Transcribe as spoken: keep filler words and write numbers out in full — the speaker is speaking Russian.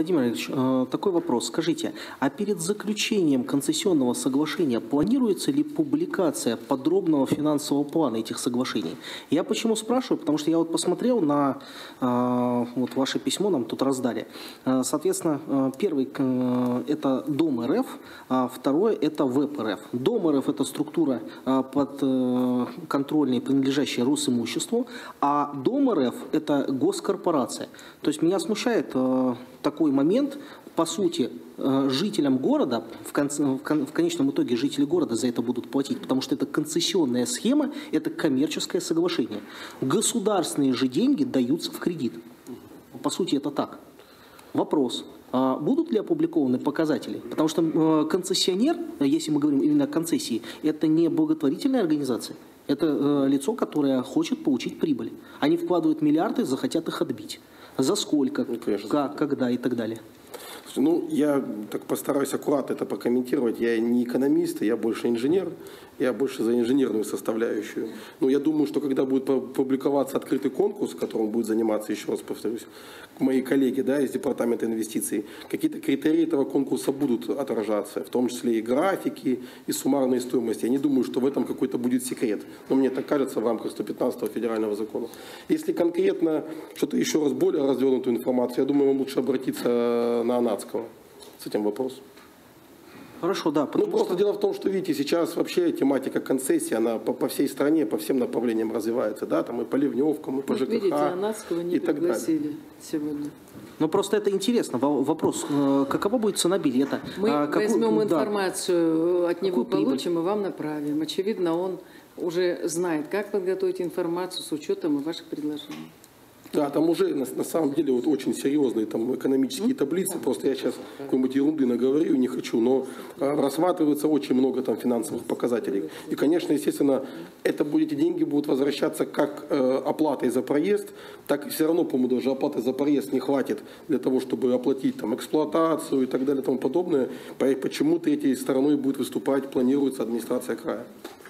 Владимир Ильич, такой вопрос. Скажите, а перед заключением концессионного соглашения планируется ли публикация подробного финансового плана этих соглашений? Я почему спрашиваю? Потому что я вот посмотрел на вот ваше письмо, нам тут раздали. Соответственно, первый это Дом РФ, а второй это ВЭП РФ. Дом РФ это структура подконтрольная, принадлежащая Росимуществу, а Дом РФ это госкорпорация. То есть меня смущает э, такой момент, по сути, э, жителям города, в, конце, в, кон, в конечном итоге жители города за это будут платить, потому что это концессионная схема, это коммерческое соглашение. Государственные же деньги даются в кредит. По сути, это так. Вопрос. А будут ли опубликованы показатели? Потому что э, концессионер, если мы говорим именно о концессии, это не благотворительная организация. Это э, лицо, которое хочет получить прибыль. Они вкладывают миллиарды, захотят их отбить. За сколько, ну, как, когда и так далее. Ну, я так постараюсь аккуратно это прокомментировать. Я не экономист, я больше инженер. Я больше за инженерную составляющую. Но я думаю, что когда будет публиковаться открытый конкурс, которым будет заниматься, еще раз повторюсь, мои коллеги, да, из Департамента инвестиций, какие-то критерии этого конкурса будут отражаться, в том числе и графики, и суммарные стоимости. Я не думаю, что в этом какой-то будет секрет. Но мне так кажется в рамках сто пятнадцатого федерального закона. Если конкретно что-то еще раз более развернутую информацию, я думаю, вам лучше обратиться на Анадского с этим вопросом. Хорошо, да. Ну, просто что... дело в том, что, видите, сейчас вообще тематика концессии, она по, по всей стране, по всем направлениям развивается, да, там и по ливневкам, и по ЖКХ, видите, Анадского не и так далее. Сегодня. Ну, просто это интересно. Вопрос, какова будет цена билета? Мы а, возьмем какую, информацию да, от него, получим и вам направим. Очевидно, он уже знает, как подготовить информацию с учетом и ваших предложений. Да, там уже на, на самом деле вот очень серьезные там экономические таблицы, просто я сейчас какой-нибудь ерунды наговорю, не хочу, но а, рассматривается очень много там финансовых показателей. И, конечно, естественно, это будет, эти деньги будут возвращаться как э, оплатой за проезд, так и все равно, по-моему, даже оплаты за проезд не хватит для того, чтобы оплатить там эксплуатацию и так далее и тому подобное. Почему третьей стороной будет выступать, планируется администрация края.